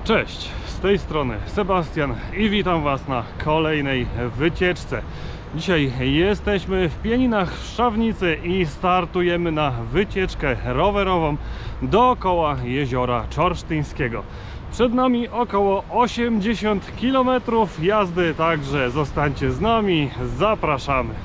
Cześć, z tej strony Sebastian i witam Was na kolejnej wycieczce. Dzisiaj jesteśmy w Pieninach w Szczawnicy i startujemy na wycieczkę rowerową dookoła jeziora Czorsztyńskiego. Przed nami około 80 km jazdy, także zostańcie z nami, zapraszamy.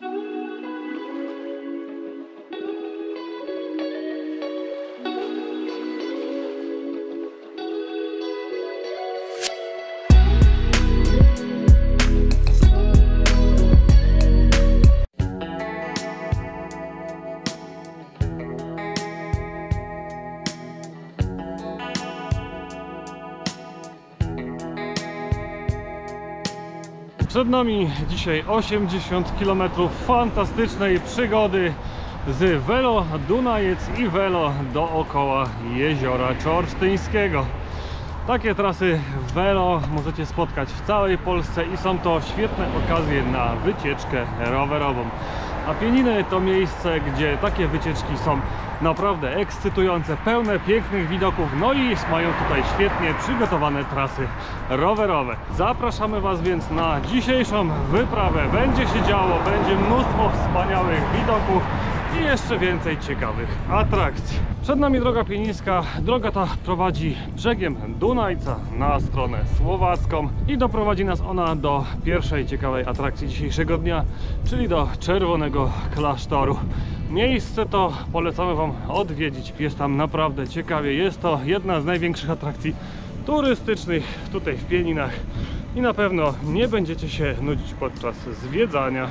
Przed nami dzisiaj 80 km fantastycznej przygody z Velo Dunajec i Velo dookoła jeziora Czorsztyńskiego. Takie trasy Velo możecie spotkać w całej Polsce i są to świetne okazje na wycieczkę rowerową. A Pieniny to miejsce, gdzie takie wycieczki są naprawdę ekscytujące, pełne pięknych widoków, no i mają tutaj świetnie przygotowane trasy rowerowe. Zapraszamy Was więc na dzisiejszą wyprawę. Będzie się działo, będzie mnóstwo wspaniałych widoków i jeszcze więcej ciekawych atrakcji. Przed nami droga pienińska. Droga ta prowadzi brzegiem Dunajca na stronę słowacką i doprowadzi nas ona do pierwszej ciekawej atrakcji dzisiejszego dnia, czyli do Czerwonego Klasztoru. Miejsce to polecamy Wam odwiedzić, jest tam naprawdę ciekawie. Jest to jedna z największych atrakcji turystycznych tutaj w Pieninach i na pewno nie będziecie się nudzić podczas zwiedzania.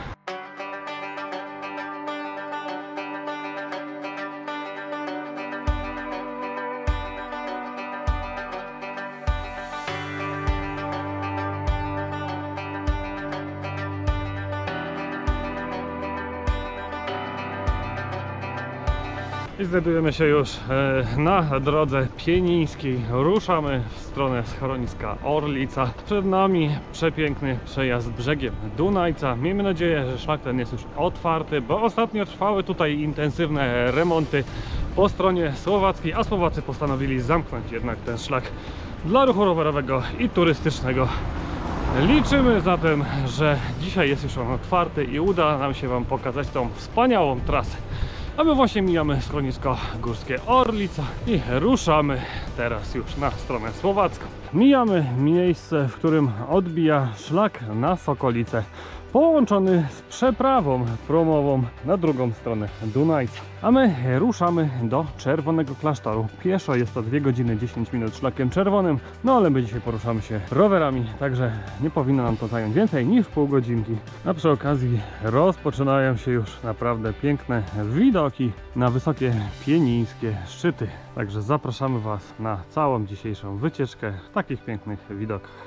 I znajdujemy się już na drodze pienińskiej. Ruszamy w stronę schroniska Orlica. Przed nami przepiękny przejazd brzegiem Dunajca. Miejmy nadzieję, że szlak ten jest już otwarty, bo ostatnio trwały tutaj intensywne remonty po stronie słowackiej, a Słowacy postanowili zamknąć jednak ten szlak dla ruchu rowerowego i turystycznego. Liczymy zatem, że dzisiaj jest już on otwarty i uda nam się Wam pokazać tą wspaniałą trasę. A my właśnie mijamy schronisko górskie Orlica i ruszamy teraz już na stronę słowacką. Mijamy miejsce, w którym odbija szlak na Sokolice, połączony z przeprawą promową na drugą stronę Dunajca. A my ruszamy do Czerwonego Klasztoru. Pieszo jest to 2 godziny 10 minut szlakiem czerwonym, no ale my dzisiaj poruszamy się rowerami, także nie powinno nam to zająć więcej niż pół godzinki. A przy okazji rozpoczynają się już naprawdę piękne widoki na wysokie pienińskie szczyty. Także zapraszamy Was na całą dzisiejszą wycieczkę w takich pięknych widokach.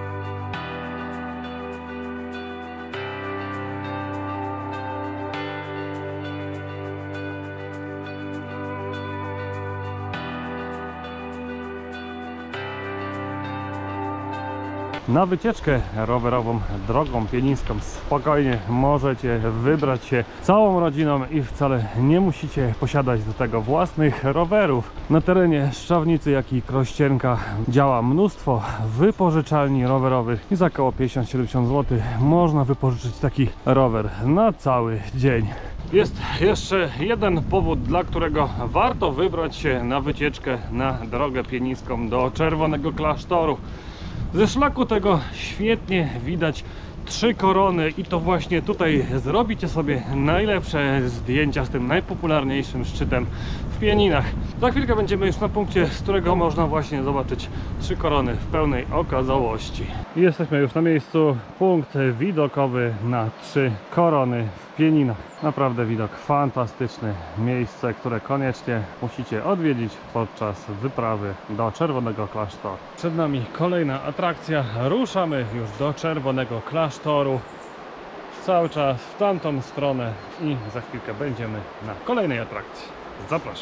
Na wycieczkę rowerową drogą pienińską spokojnie możecie wybrać się całą rodziną i wcale nie musicie posiadać do tego własnych rowerów. Na terenie Szczawnicy, jak i Krościenka działa mnóstwo wypożyczalni rowerowych i za około 50-70 zł można wypożyczyć taki rower na cały dzień. Jest jeszcze jeden powód, dla którego warto wybrać się na wycieczkę na drogę pienińską do Czerwonego Klasztoru. Ze szlaku tego świetnie widać 3 korony i to właśnie tutaj zrobicie sobie najlepsze zdjęcia z tym najpopularniejszym szczytem w Pieninach. Za chwilkę będziemy już na punkcie, z którego można właśnie zobaczyć 3 korony w pełnej okazałości. Jesteśmy już na miejscu, punkt widokowy na 3 korony w Pieninach. Naprawdę widok fantastyczny, miejsce, które koniecznie musicie odwiedzić podczas wyprawy do Czerwonego Klasztoru. Przed nami kolejna atrakcja, ruszamy już do Czerwonego Klasztoru. Cały czas w tamtą stronę i za chwilkę będziemy na kolejnej atrakcji. Zapraszam.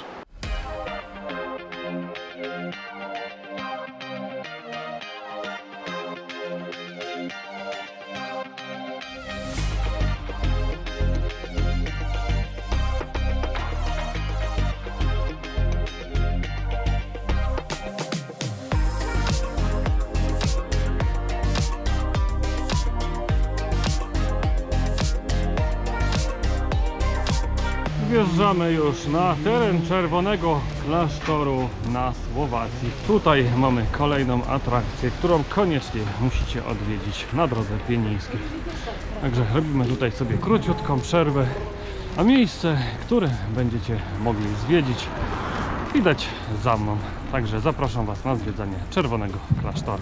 wjeżdżamy już na teren Czerwonego Klasztoru na Słowacji. Tutaj mamy kolejną atrakcję, którą koniecznie musicie odwiedzić na drodze pienińskiej. Także robimy tutaj sobie króciutką przerwę, a miejsce, które będziecie mogli zwiedzić, widać za mną. Także zapraszam Was na zwiedzanie Czerwonego Klasztoru.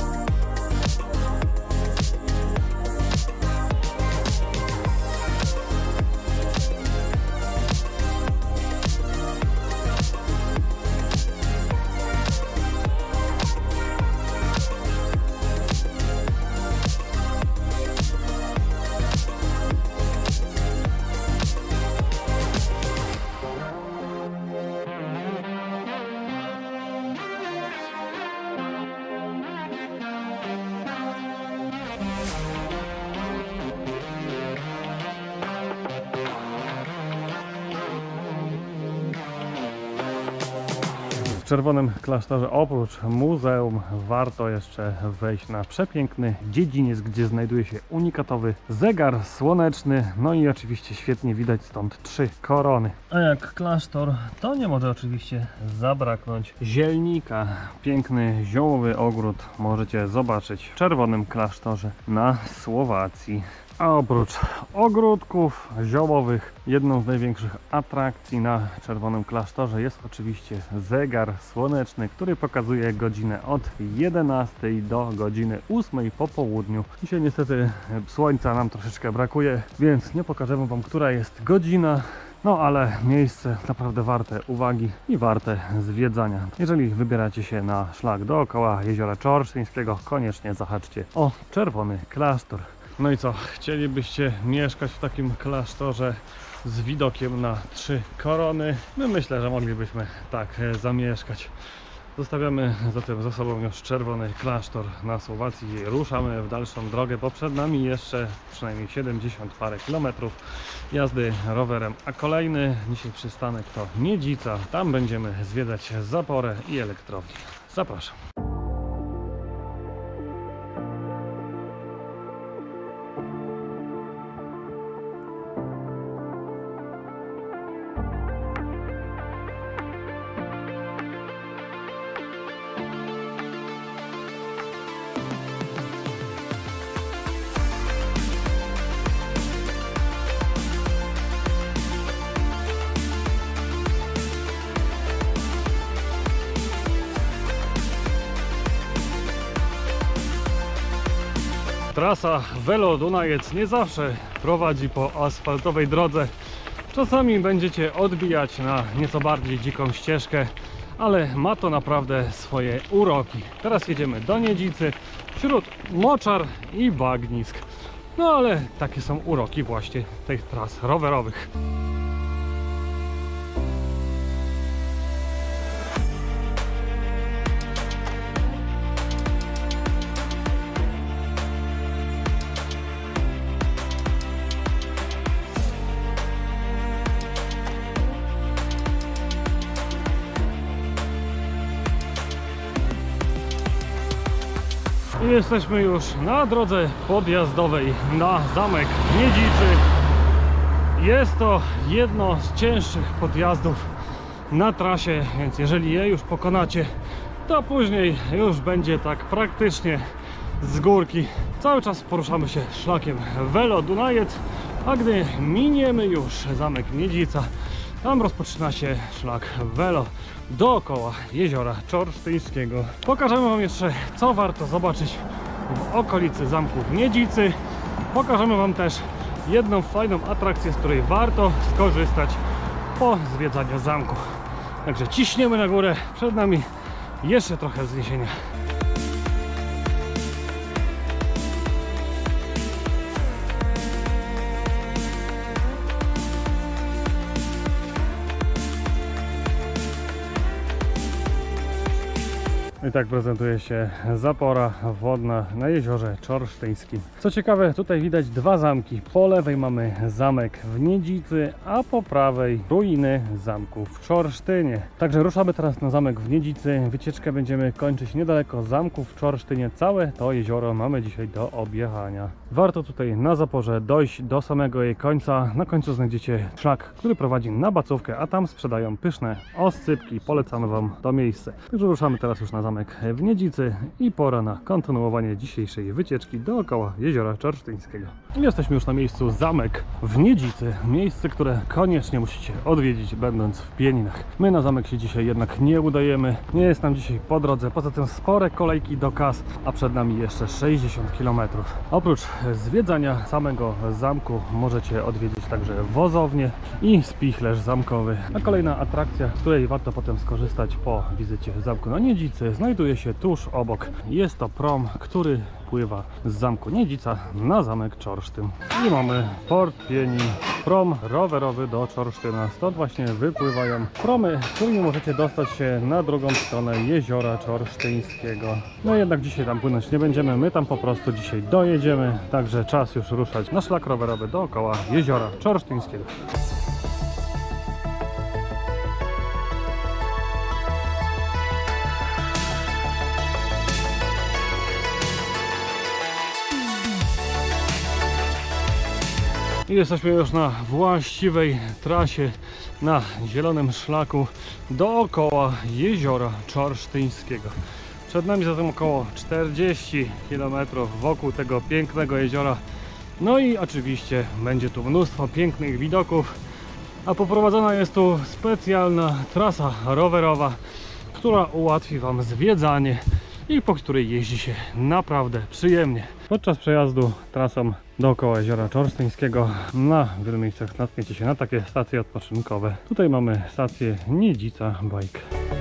W Czerwonym Klasztorze oprócz muzeum warto jeszcze wejść na przepiękny dziedziniec, gdzie znajduje się unikatowy zegar słoneczny, no i oczywiście świetnie widać stąd 3 korony. A jak klasztor, to nie może oczywiście zabraknąć zielnika. Piękny ziołowy ogród możecie zobaczyć w Czerwonym Klasztorze na Słowacji. A oprócz ogródków ziołowych, jedną z największych atrakcji na Czerwonym Klasztorze jest oczywiście zegar słoneczny, który pokazuje godzinę od 11 do godziny 8 po południu. Dzisiaj niestety słońca nam troszeczkę brakuje, więc nie pokażemy Wam, która jest godzina. No ale miejsce naprawdę warte uwagi i warte zwiedzania. Jeżeli wybieracie się na szlak dookoła Jeziora Czorsztyńskiego, koniecznie zahaczcie o Czerwony Klasztor. No i co? Chcielibyście mieszkać w takim klasztorze z widokiem na 3 korony? My myślę, że moglibyśmy tak zamieszkać. Zostawiamy zatem za sobą już Czerwony Klasztor na Słowacji. Ruszamy w dalszą drogę, bo przed nami jeszcze przynajmniej 70 parę kilometrów jazdy rowerem. A kolejny dzisiaj przystanek to Niedzica. Tam będziemy zwiedzać zaporę i elektrownię. Zapraszam. Trasa Velo Dunajec nie zawsze prowadzi po asfaltowej drodze. Czasami będziecie odbijać na nieco bardziej dziką ścieżkę, ale ma to naprawdę swoje uroki. Teraz jedziemy do Niedzicy wśród moczar i bagnisk. No ale takie są uroki właśnie tych tras rowerowych. I jesteśmy już na drodze podjazdowej na zamek Niedzicy. Jest to jedno z cięższych podjazdów na trasie, więc jeżeli je już pokonacie, to później już będzie tak praktycznie z górki. Cały czas poruszamy się szlakiem Velo Dunajec, a gdy miniemy już zamek Niedzica, tam rozpoczyna się szlak Velo dookoła Jeziora Czorsztyńskiego. Pokażemy Wam jeszcze, co warto zobaczyć w okolicy zamku Niedzicy. Pokażemy Wam też jedną fajną atrakcję, z której warto skorzystać po zwiedzaniu zamku. Także ciśniemy na górę, przed nami jeszcze trochę wzniesienia. I tak prezentuje się zapora wodna na Jeziorze Czorsztyńskim. Co ciekawe, tutaj widać 2 zamki. Po lewej mamy zamek w Niedzicy, a po prawej ruiny zamku w Czorsztynie. Także ruszamy teraz na zamek w Niedzicy. Wycieczkę będziemy kończyć niedaleko zamku w Czorsztynie. Całe to jezioro mamy dzisiaj do objechania. Warto tutaj na zaporze dojść do samego jej końca. Na końcu znajdziecie szlak, który prowadzi na Bacówkę, a tam sprzedają pyszne oscypki. Polecamy Wam to miejsce. Także ruszamy teraz już na zamek w Niedzicy i pora na kontynuowanie dzisiejszej wycieczki dookoła jeziora Czorsztyńskiego. Jesteśmy już na miejscu zamek w Niedzicy. Miejsce, które koniecznie musicie odwiedzić, będąc w Pieninach. My na zamek się dzisiaj jednak nie udajemy. Nie jest nam dzisiaj po drodze. Poza tym spore kolejki do kas, a przed nami jeszcze 60 km. Oprócz zwiedzania samego zamku możecie odwiedzić także wozownię i spichlerz zamkowy. A kolejna atrakcja, z której warto potem skorzystać po wizycie w zamku na Niedzicy, znajduje się tuż obok. Jest to prom, który pływa z zamku Niedzica na zamek Czorsztyn. I mamy port Pienin, prom rowerowy do Czorsztyna. Stąd właśnie wypływają promy, którymi możecie dostać się na drugą stronę jeziora Czorsztyńskiego. No jednak dzisiaj tam płynąć nie będziemy, my tam po prostu dzisiaj dojedziemy, także czas już ruszać na szlak rowerowy dookoła jeziora Czorsztyńskiego. I jesteśmy już na właściwej trasie, na zielonym szlaku dookoła jeziora Czorsztyńskiego. Przed nami zatem około 40 km wokół tego pięknego jeziora. No i oczywiście będzie tu mnóstwo pięknych widoków, a poprowadzona jest tu specjalna trasa rowerowa, która ułatwi Wam zwiedzanie i po której jeździ się naprawdę przyjemnie. Podczas przejazdu trasą dookoła jeziora Czorsztyńskiego na wielu miejscach natkniecie się na takie stacje odpoczynkowe. Tutaj mamy stację Niedzica Bike.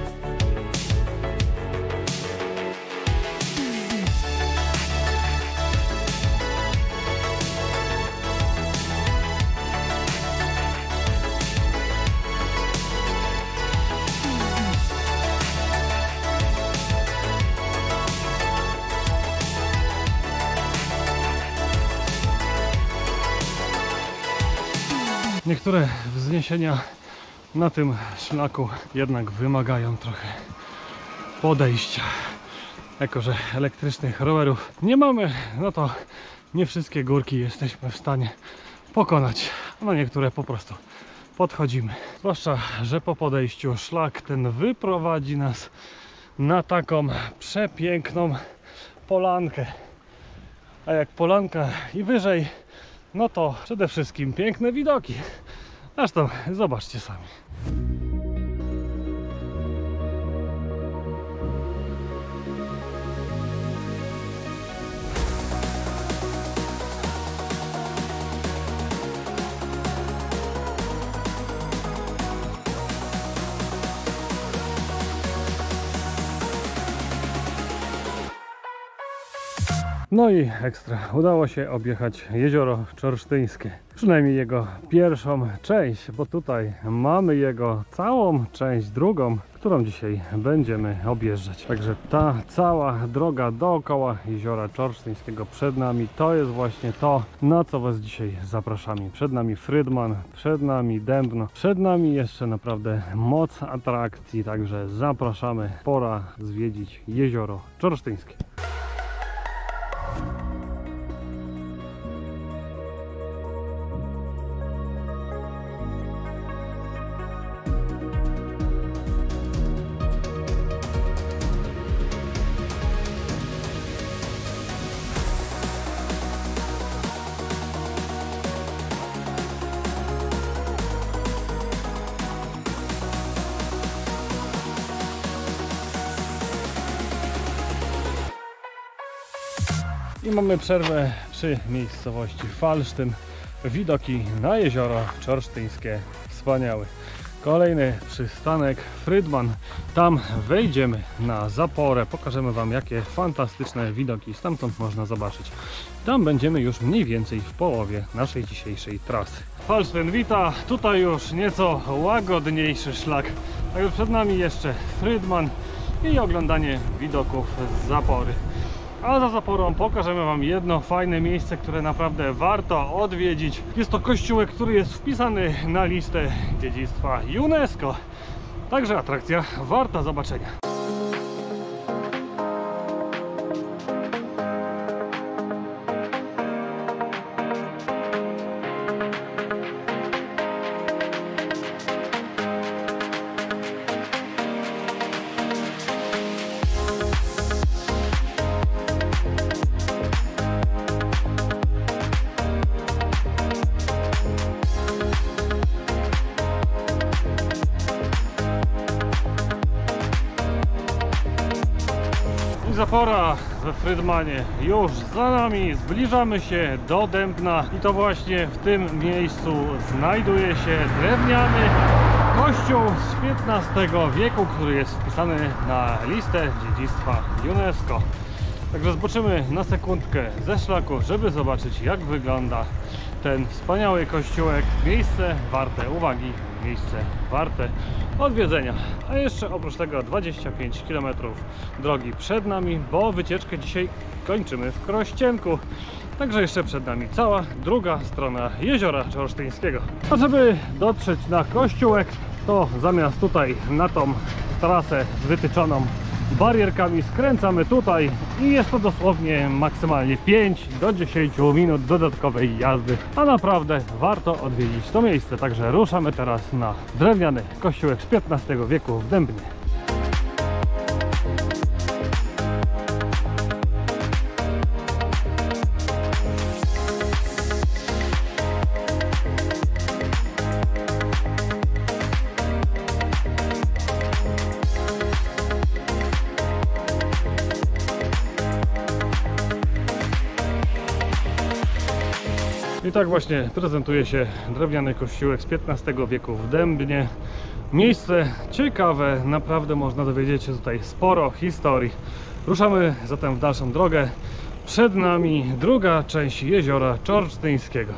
Niektóre wzniesienia na tym szlaku jednak wymagają trochę podejścia. Jako że elektrycznych rowerów nie mamy, no to nie wszystkie górki jesteśmy w stanie pokonać. No niektóre po prostu podchodzimy. Zwłaszcza, że po podejściu szlak ten wyprowadzi nas na taką przepiękną polankę. A jak polanka i wyżej, no to przede wszystkim piękne widoki. Zresztą zobaczcie sami. No i ekstra, udało się objechać jezioro Czorsztyńskie. Przynajmniej jego pierwszą część, bo tutaj mamy jego całą część drugą, którą dzisiaj będziemy objeżdżać. Także ta cała droga dookoła jeziora Czorsztyńskiego przed nami, to jest właśnie to, na co Was dzisiaj zapraszamy. Przed nami Frydman, przed nami Dębno, przed nami jeszcze naprawdę moc atrakcji, także zapraszamy. Pora zwiedzić jezioro Czorsztyńskie. I mamy przerwę przy miejscowości Falsztyn. Widoki na jezioro Czorsztyńskie wspaniałe. Kolejny przystanek Frydman. Tam wejdziemy na zaporę. Pokażemy Wam, jakie fantastyczne widoki stamtąd można zobaczyć. Tam będziemy już mniej więcej w połowie naszej dzisiejszej trasy. Falsztyn wita. Tutaj już nieco łagodniejszy szlak. Także przed nami jeszcze Frydman i oglądanie widoków z zapory. A za zaporą pokażemy Wam jedno fajne miejsce, które naprawdę warto odwiedzić. Jest to kościółek, który jest wpisany na listę dziedzictwa UNESCO. Także atrakcja warta zobaczenia. zapora we Frydmanie już za nami, zbliżamy się do Dębna i to właśnie w tym miejscu znajduje się drewniany kościół z XV wieku, który jest wpisany na listę dziedzictwa UNESCO. Także zboczymy na sekundkę ze szlaku, żeby zobaczyć, jak wygląda ten wspaniały kościółek. Miejsce warte uwagi, miejsce warte odwiedzenia. A jeszcze oprócz tego 25 km drogi przed nami, bo wycieczkę dzisiaj kończymy w Krościenku. Także jeszcze przed nami cała druga strona Jeziora Czorsztyńskiego. A żeby dotrzeć na kościółek, to zamiast tutaj na tą trasę wytyczoną barierkami skręcamy tutaj i jest to dosłownie maksymalnie 5 do 10 minut dodatkowej jazdy, a naprawdę warto odwiedzić to miejsce. Także ruszamy teraz na drewniany kościółek z XV wieku w Dębnie. I tak właśnie prezentuje się drewniany kościółek z XV wieku w Dębnie. Miejsce ciekawe, naprawdę można dowiedzieć się tutaj sporo historii. Ruszamy zatem w dalszą drogę. Przed nami druga część Jeziora Czorsztyńskiego.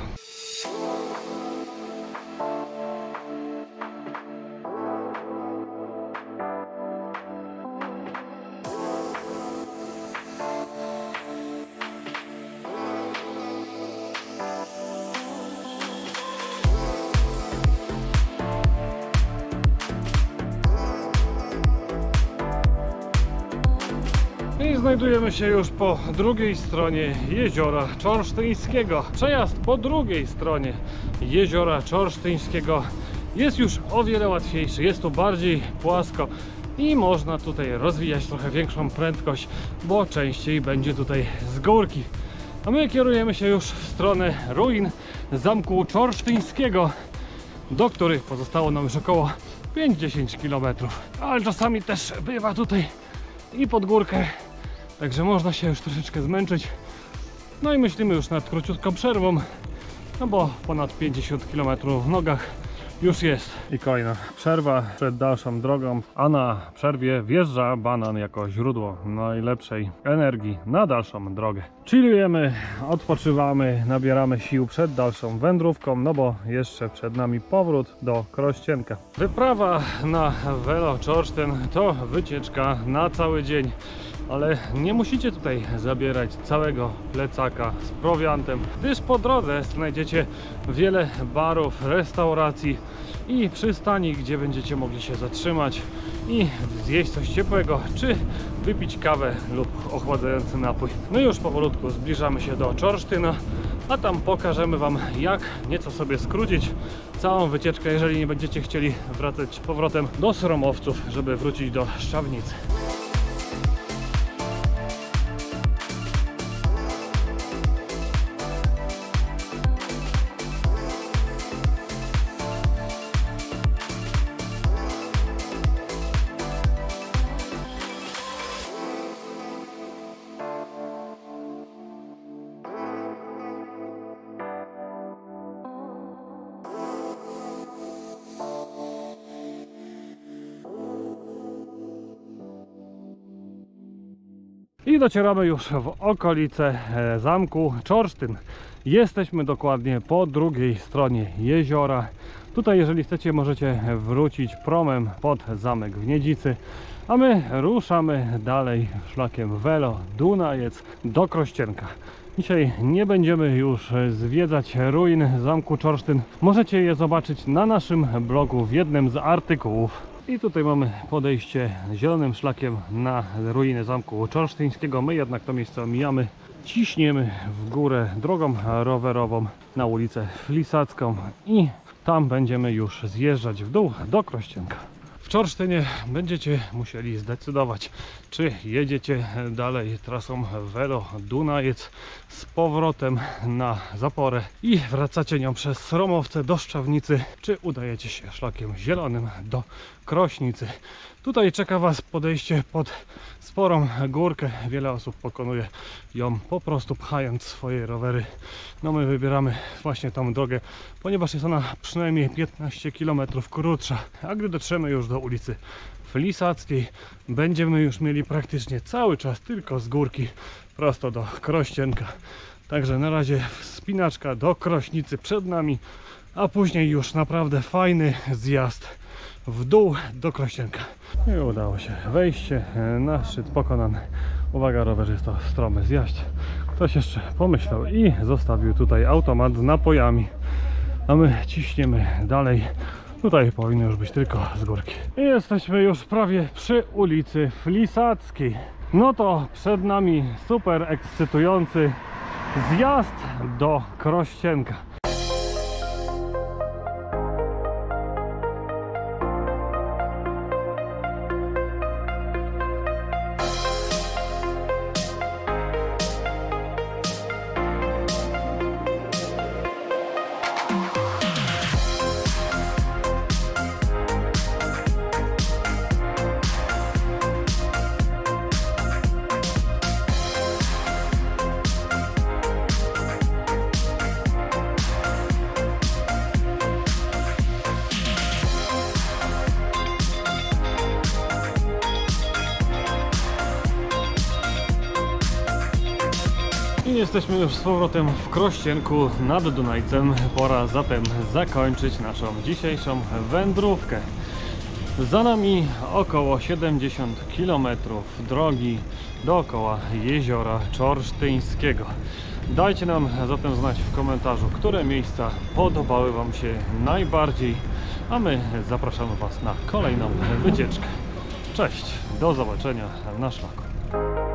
I znajdujemy się już po drugiej stronie Jeziora Czorsztyńskiego. Przejazd po drugiej stronie Jeziora Czorsztyńskiego jest już o wiele łatwiejszy, jest tu bardziej płasko i można tutaj rozwijać trochę większą prędkość, bo częściej będzie tutaj z górki. A my kierujemy się już w stronę ruin Zamku Czorsztyńskiego, do których pozostało nam już około 5-10 km. Ale czasami też bywa tutaj i pod górkę, także można się już troszeczkę zmęczyć. No i myślimy już nad króciutką przerwą, no bo ponad 50 km w nogach już jest. I kolejna przerwa przed dalszą drogą, a na przerwie wjeżdża banan jako źródło najlepszej energii na dalszą drogę. Chillujemy, odpoczywamy, nabieramy sił przed dalszą wędrówką, no bo jeszcze przed nami powrót do Krościenka. Wyprawa na Velo Czorsztyn to wycieczka na cały dzień. Ale nie musicie tutaj zabierać całego plecaka z prowiantem, gdyż po drodze znajdziecie wiele barów, restauracji i przystani, gdzie będziecie mogli się zatrzymać i zjeść coś ciepłego, czy wypić kawę lub ochładzający napój. No i już powolutku zbliżamy się do Czorsztyna, a tam pokażemy Wam, jak nieco sobie skrócić całą wycieczkę, jeżeli nie będziecie chcieli wracać powrotem do Sromowców, żeby wrócić do Szczawnicy. I docieramy już w okolice Zamku Czorsztyn. Jesteśmy dokładnie po drugiej stronie jeziora. Tutaj, jeżeli chcecie, możecie wrócić promem pod zamek w Niedzicy, a my ruszamy dalej szlakiem Velo Dunajec do Krościenka. Dzisiaj nie będziemy już zwiedzać ruin Zamku Czorsztyn. Możecie je zobaczyć na naszym blogu w jednym z artykułów. I tutaj mamy podejście zielonym szlakiem na ruiny Zamku Czorsztyńskiego. My jednak to miejsce omijamy. Ciśniemy w górę drogą rowerową na ulicę Flisacką i tam będziemy już zjeżdżać w dół do Krościenka. W Czorsztynie będziecie musieli zdecydować, czy jedziecie dalej trasą Velo Dunajec z powrotem na zaporę i wracacie nią przez Sromowce do Szczawnicy, czy udajecie się szlakiem zielonym do Krośnicy. Tutaj czeka Was podejście pod sporą górkę. Wiele osób pokonuje ją po prostu pchając swoje rowery. No my wybieramy właśnie tą drogę, ponieważ jest ona przynajmniej 15 km krótsza. A gdy dotrzemy już do ulicy Flisackiej, będziemy już mieli praktycznie cały czas tylko z górki prosto do Krościenka. Także na razie wspinaczka do Krośnicy przed nami, a później już naprawdę fajny zjazd w dół do Krościenka. I udało się wejście na szczyt pokonany. Uwaga, rowerzysta, stromy zjaść. Ktoś jeszcze pomyślał i zostawił tutaj automat z napojami, a my ciśniemy dalej. Tutaj powinno już być tylko z górki. I jesteśmy już prawie przy ulicy Flisackiej. No to przed nami super ekscytujący zjazd do Krościenka. I jesteśmy już z powrotem w Krościenku nad Dunajcem. Pora zatem zakończyć naszą dzisiejszą wędrówkę. Za nami około 70 km drogi dookoła jeziora Czorsztyńskiego. Dajcie nam zatem znać w komentarzu, które miejsca podobały Wam się najbardziej, a my zapraszamy Was na kolejną wycieczkę. Cześć, do zobaczenia na szlaku.